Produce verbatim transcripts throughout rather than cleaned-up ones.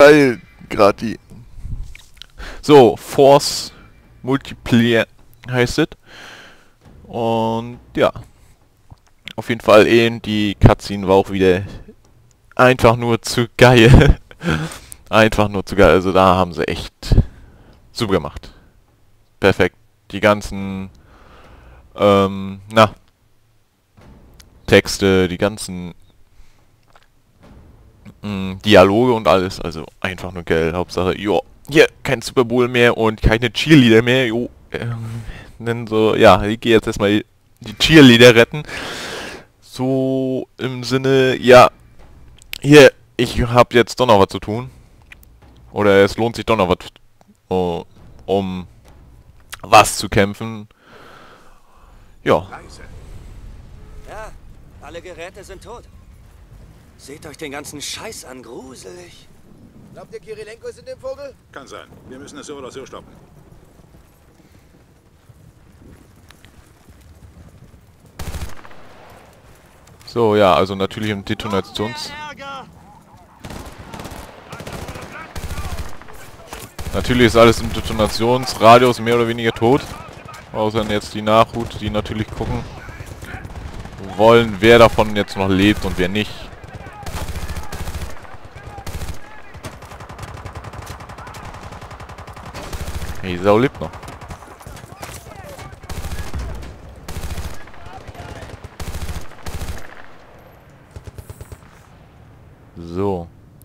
geil, gerade die. So, Force Multiplayer heißt es. Und ja. Auf jeden Fall eben, die Cutscene war auch wieder einfach nur zu geil. Einfach nur zu geil. Also da haben sie echt super gemacht. Perfekt. Die ganzen ähm, na Texte, die ganzen mh, Dialoge und alles. Also einfach nur geil. Hauptsache, jo, hier kein Super Bowl mehr und keine Cheerleader mehr. Jo, ähm, dann so, ja, ich gehe jetzt erstmal die Cheerleader retten. So im Sinne, ja, hier, ich habe jetzt doch noch was zu tun. Oder es lohnt sich doch noch was, uh, um was zu kämpfen. Ja. Ja, alle Geräte sind tot. Seht euch den ganzen Scheiß an, gruselig. Glaubt ihr, Kirilenko ist in dem Vogel? Kann sein. Wir müssen es so oder so stoppen. So, ja, also natürlich im Detonations... Natürlich ist alles im Detonationsradius mehr oder weniger tot. Außer jetzt die Nachhut, die natürlich gucken wollen, wer davon jetzt noch lebt und wer nicht. Hey, die Sau lebt noch. So.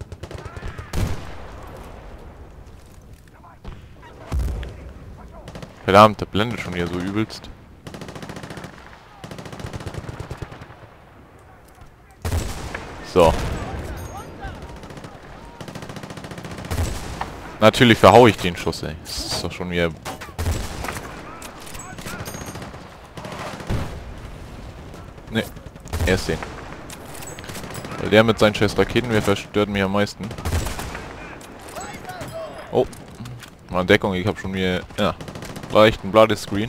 Verdammt, der blendet schon hier so übelst. So. Natürlich verhau ich den Schuss, ey. Das ist doch schon wieder... Ne, erst den. Weil der mit seinen scheiß Raketenwerfer stört mich am meisten. Oh. Mal Deckung, ich hab schon wieder... Ja. Leicht ein Bloody Screen.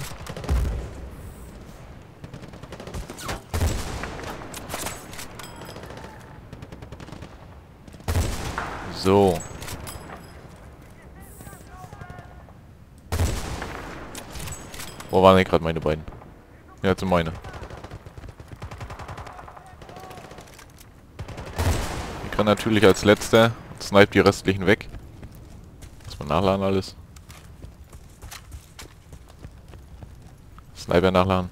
So. Wo waren denn gerade meine beiden? Ja, jetzt sind meine. Ich kann natürlich als letzter und snipe die restlichen weg. Muss man nachladen alles. Sniper nachladen.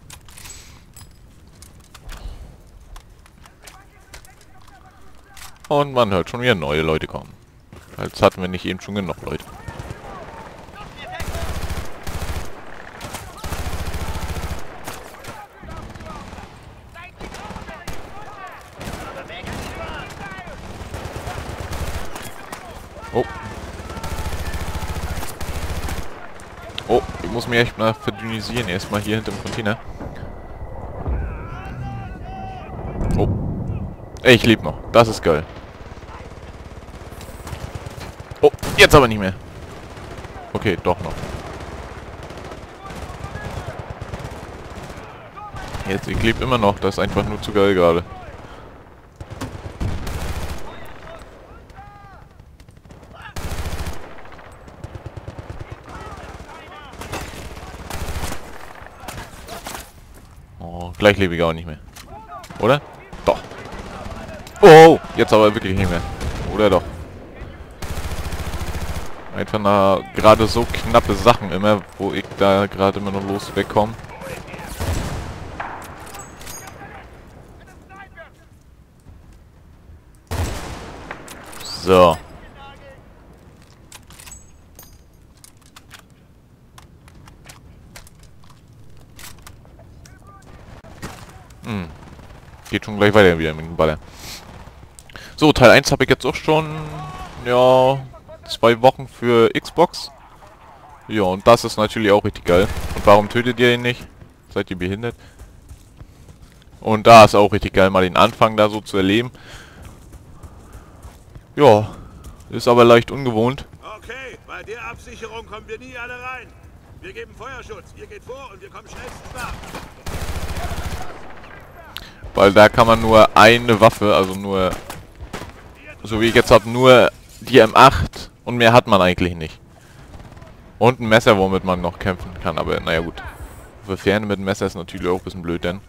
Und man hört schon wieder neue Leute kommen. Als hatten wir nicht eben schon genug Leute. Oh. Oh, ich muss mich echt mal verdünnisieren. Erstmal hier hinter dem Container. Oh. Ey, ich lebe noch. Das ist geil. Oh, jetzt aber nicht mehr. Okay, doch noch. Jetzt, ich lebe immer noch. Das ist einfach nur zu geil gerade. Gleich lebe ich auch nicht mehr. Oder? Doch. Oh, jetzt aber wirklich nicht mehr. Oder doch? Einfach nach gerade so knappe Sachen immer, wo ich da gerade immer noch los wegkomme. So. Hm. Geht schon gleich weiter wieder mit dem Baller. So, Teil eins habe ich jetzt auch schon, ja, zwei Wochen für Xbox. Ja, und das ist natürlich auch richtig geil. Und warum tötet ihr ihn nicht? Seid ihr behindert? Und da ist auch richtig geil, mal den Anfang da so zu erleben. Ja, ist aber leicht ungewohnt. Okay, bei der Absicherung kommen wir nie alle rein. Wir geben Feuerschutz, ihr geht vor und wir kommen schnellstens nach. Weil da kann man nur eine Waffe, also nur, so wie ich jetzt habe, nur die M acht und mehr hat man eigentlich nicht. Und ein Messer, womit man noch kämpfen kann, aber naja gut. Für Ferne mit dem Messer ist natürlich auch ein bisschen blöd, denn...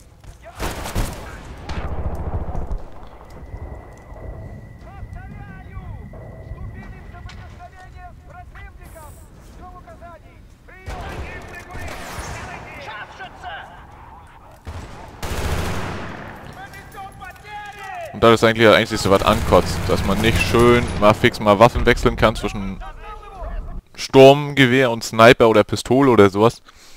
Und das ist eigentlich das Einzige, was ankotzt, dass man nicht schön mal fix mal Waffen wechseln kann zwischen Sturmgewehr und Sniper oder Pistole oder sowas.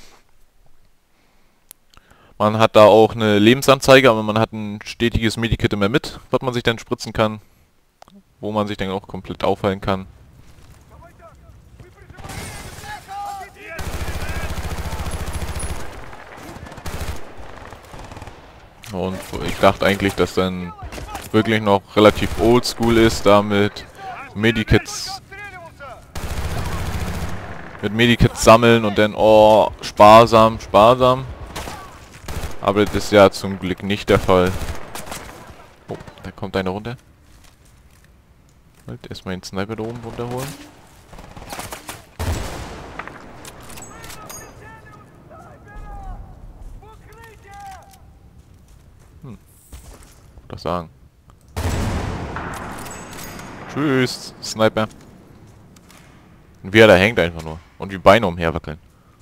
Man hat da auch eine Lebensanzeige, aber man hat ein stetiges Medikit immer mit, was man sich dann spritzen kann, wo man sich dann auch komplett aufheilen kann. Und ich dachte eigentlich, dass dann wirklich noch relativ oldschool ist, da mit Medikits mit Medikits sammeln und dann, oh, sparsam, sparsam. Aber das ist ja zum Glück nicht der Fall. Oh, da kommt einer runter. Halt, erstmal den Sniper da oben runterholen. Hm. Was sagen? Tschüss, Sniper. Und wie er da hängt einfach nur. Und die Beine umherwackeln.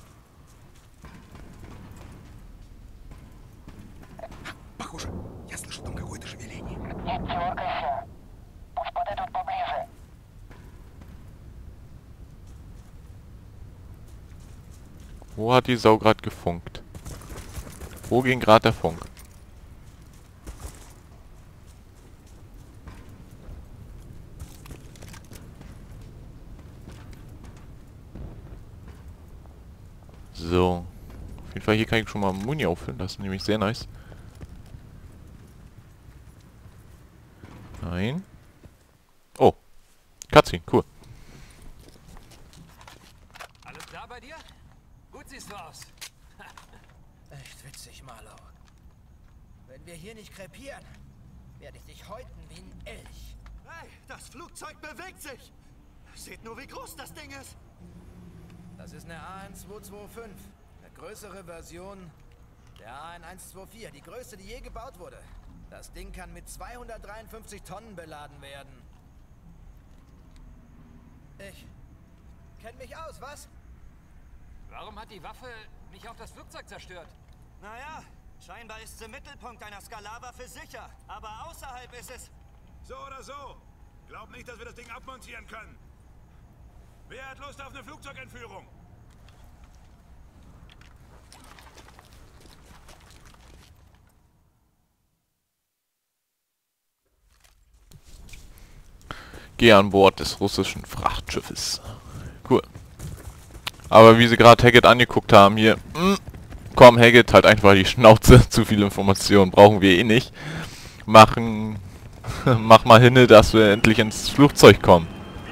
Wo hat die Sau gerade gefunkt? Wo ging gerade der Funk? So. Auf jeden Fall hier kann ich schon mal Muni auffüllen. Das ist nämlich sehr nice. Nein. Oh. Cutscene, cool. Alles klar bei dir? Gut siehst du aus. Echt witzig, Marlow. Wenn wir hier nicht krepieren, werde ich dich häuten wie ein Elch. Hey, das Flugzeug bewegt sich! Seht nur, wie groß das Ding ist! Das ist eine A eins zwei zwei fünf. Eine größere Version der A eins zwei vier. Die größte, die je gebaut wurde. Das Ding kann mit zweihundertdreiundfünfzig Tonnen beladen werden. Ich kenn mich aus, was? Warum hat die Waffe nicht auch das Flugzeug zerstört? Naja, scheinbar ist sie im Mittelpunkt einer Skalarwaffe sicher. Aber außerhalb ist es... So oder so. Glaub nicht, dass wir das Ding abmontieren können. Wer hat Lust auf eine Flugzeugentführung? Geh an Bord des russischen Frachtschiffes. Cool. Aber wie sie gerade Hackett angeguckt haben hier... Mh, komm, Hackett, halt einfach die Schnauze. Zu viele Informationen brauchen wir eh nicht. Machen... Mach mal hin, dass wir endlich ins Flugzeug kommen.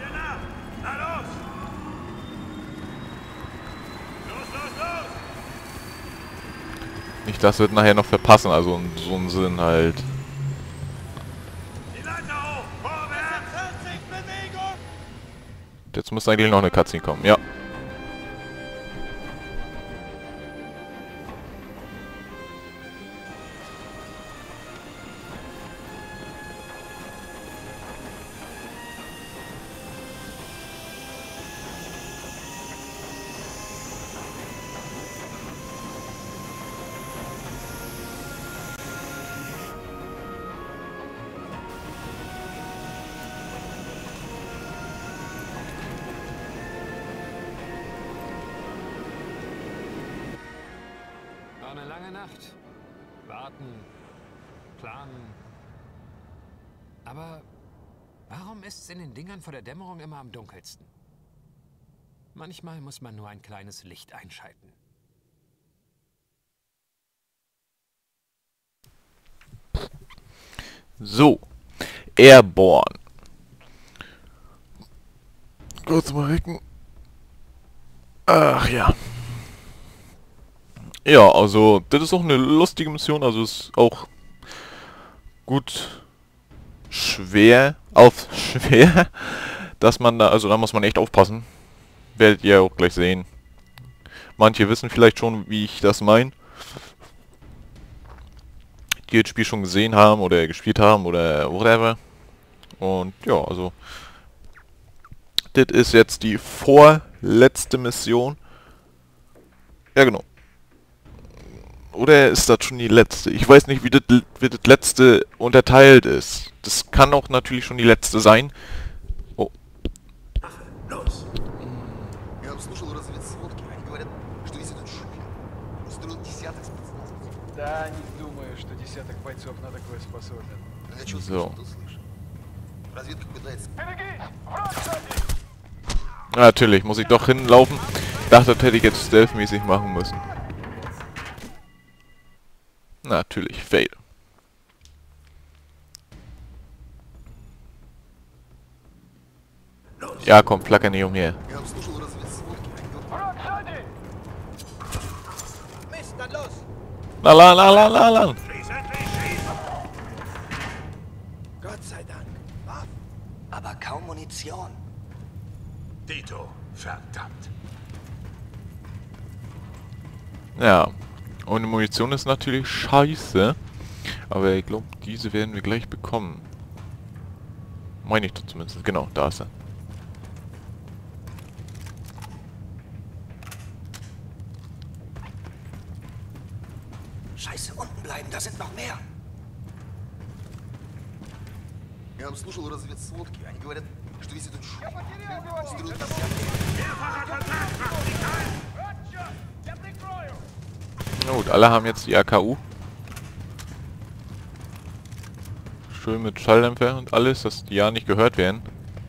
Nicht, dass wir es nachher noch verpassen, also in so einem Sinn halt. Jetzt muss eigentlich noch eine Cutscene kommen, ja. Eine lange Nacht. Warten. Planen. Aber warum ist es in den Dingern vor der Dämmerung immer am dunkelsten? Manchmal muss man nur ein kleines Licht einschalten. So. Airborne. Kurz mal recken. Ach ja. Ja, also, das ist auch eine lustige Mission, also ist auch gut schwer, auf schwer, dass man da, also da muss man echt aufpassen. Werdet ihr auch gleich sehen. Manche wissen vielleicht schon, wie ich das meine. Die das Spiel schon gesehen haben oder gespielt haben oder whatever. Und ja, also das ist jetzt die vorletzte Mission. Ja, genau. Oder ist das schon die letzte? Ich weiß nicht, wie das, wie das letzte unterteilt ist. Das kann auch natürlich schon die letzte sein. Oh. Los! Я слушал разведсводки, они говорят, что если тут шпиль, устроил десяток спецназовцев. Да, не думаю, что десяток бойцов на такое способен. Я чего So. слышал, то слышу. Разведка пытается... Natürlich, muss ich doch hinlaufen. Ich dachte, das hätte ich jetzt stealth-mäßig machen müssen. Natürlich, fail. Ja, komm, flacker nicht umher. Я слушал разведсводки, они говорят... Mist, dann los! La la la la la la. Schieß endlich, schieß! Gott sei Dank. Waffen. Aber kaum Munition. Dito, verdammt. Ja, und die Munition ist natürlich scheiße. Aber ich glaube, diese werden wir gleich bekommen. Meine ich doch zumindest. Genau, da ist er. Scheiße, unten bleiben, da sind noch mehr. Я слушал разведсводки, они говорят, что если тут шпиль, устроил десяток... Mehrfacher Kontakt, macht die kalt! Na gut, alle haben jetzt die A K U. Schön mit Schalldämpfer und alles, dass die ja nicht gehört werden.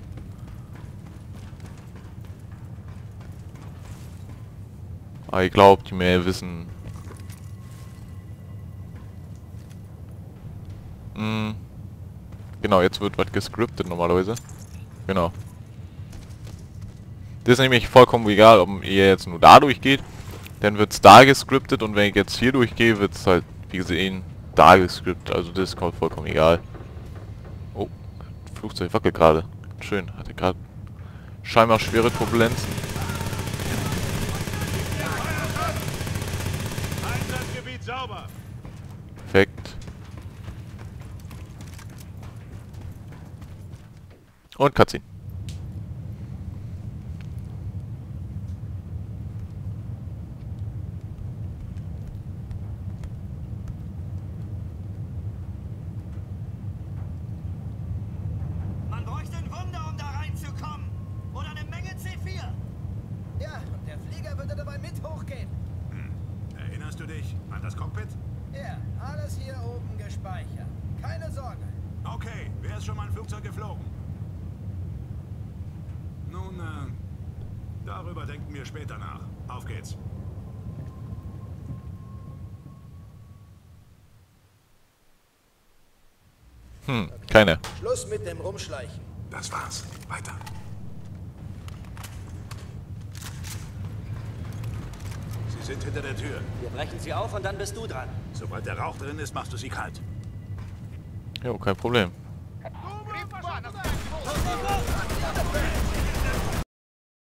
Aber ich glaube, die mehr wissen. Hm. Genau, jetzt wird was gescriptet normalerweise. Genau. Das ist nämlich vollkommen egal, ob ihr jetzt nur da durchgeht. Dann wird es da gescriptet und wenn ich jetzt hier durchgehe, wird es halt, wie gesehen, da gescriptet. Also das ist vollkommen egal. Oh, das Flugzeug wackelt gerade. Schön, hatte gerade scheinbar schwere Turbulenzen. Einsatzgebiet sauber! Perfekt. Und Cutscene. Man bräuchte ein Wunder, um da reinzukommen. Oder eine Menge C vier. Ja, und der Flieger würde dabei mit hochgehen. Erinnerst du dich an das Cockpit? Ja, alles hier oben gespeichert. Keine Sorge. Okay, wer ist schon mal ein Flugzeug geflogen? Nun, äh, darüber denken wir später nach. Auf geht's. Hm, keine. Schluss mit dem Rumschleichen. Das war's. Weiter. Sie sind hinter der Tür. Wir brechen sie auf und dann bist du dran. Sobald der Rauch drin ist, machst du sie kalt. Jo, kein Problem.